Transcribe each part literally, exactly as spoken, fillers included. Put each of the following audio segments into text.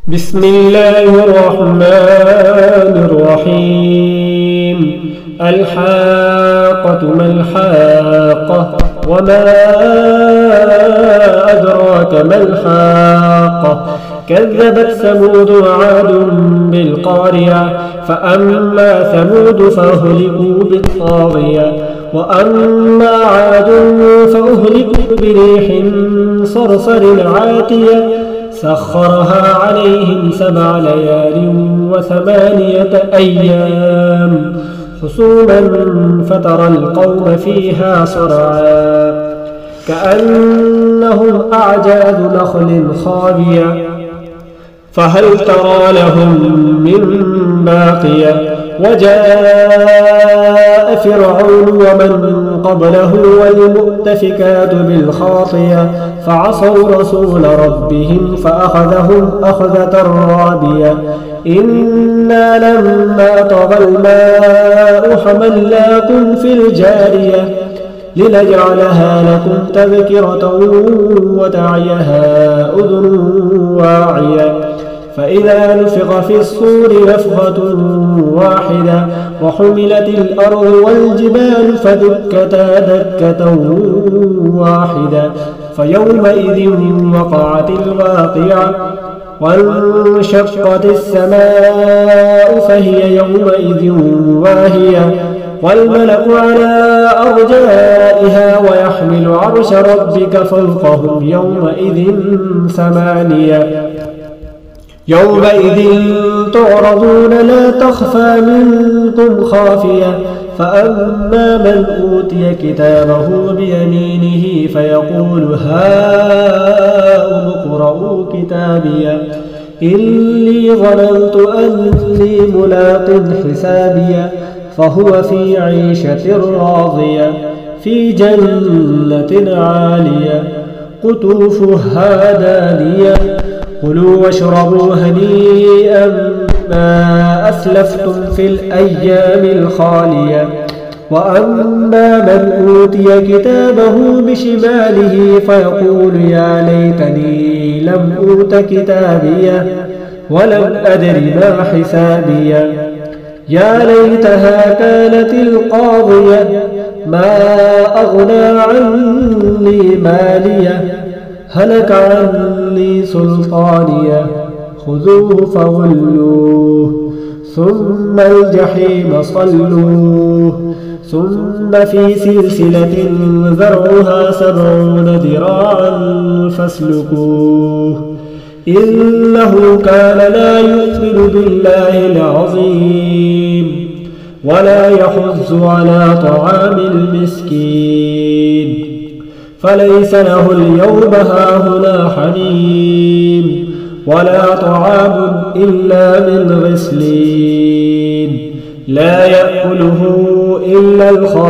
بسم الله الرحمن الرحيم. الحاقة ما الحاقة وما أدراك ما الحاقة. كذبت ثمود وعاد بالقارعة فأما ثمود فأهلكوا بالطاغية وأما عاد فأهلكوا بريح صرصر عاتية سخرها عليهم سبع ليال وثمانية أيام حسوما فترى القوم فيها صرعا كأنهم أعجاز نخل خاوية فهل ترى لهم من باقية. وجاء فرعون ومن قبله والمؤتفكات بالخاطية فعصوا رسول ربهم فأخذهم أخذة رابية. إنا لما طغى الماء حملناكم في الجارية لنجعلها لكم تذكرة وتعيها أذن واعية. فإذا نفخ في الصور نفخة واحدة وحملت الأرض والجبال فدكتا دكة واحدة فيومئذ وقعت الواقعة وانشقت السماء فهي يومئذ واهية والملك على أرجائها ويحمل عرش ربك فوقهم يومئذ ثمانية. يومئذ تعرضون لا تخفى منكم خافية. فأما من أوتي كتابه بيمينه فيقول هاؤم اقرءوا كتابيه إني ظننت أني ملاق حسابيه فهو في عيشة راضية في جنة عالية قطوفها دانية كلوا واشربوا هنيئا ما أسلفتم في الأيام الخالية. وأما من أوتي كتابه بشماله فيقول يا ليتني لم أوت كتابيه ولم أدر ما حسابيه يا ليتها كانت القاضية ما أغنى عني ماليه هلك عني سلطانيه خذوه فغلوه ثم الجحيم صلوه ثم في سلسلة ذرعها سبعون ذراعا فاسلكوه إنه كان لا يؤمن بالله العظيم ولا يحض على طعام المسكين فليس له اليوم هاهنا حميم ولا طعام إلا من غسلين لا يأكله إلا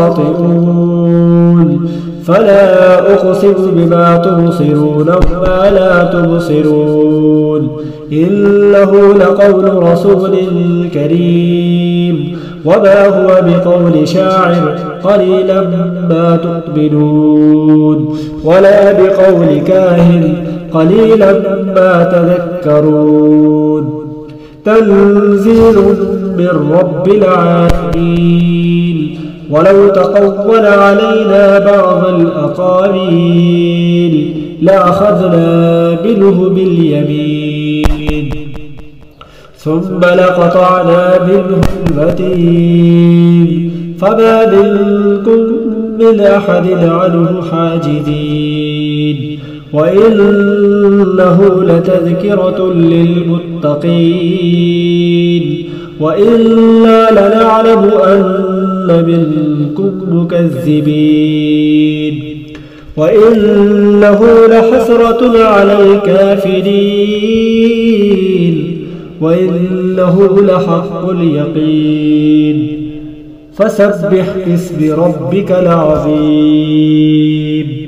الخاطئون. فلا أقسم بما تبصرون وما لا تبصرون إنه لقول رسول كريم وما هو بقول شاعر قليلا ما تؤمنون ولا بقول كاهن قليلا ما تذكرون. تنزيل من رب العالمين ولو تقول علينا بعض الأقاويل لأخذنا منه باليمين ثم لقطعنا منه الوتين فما منكم من أحد عنه حاجزين وإنه لتذكرة للمتقين وإنا لنعلم أن منكم مكذبين وإنه لحسرة على الكافرين وإنه لحق اليقين فسبح باسم ربك العظيم.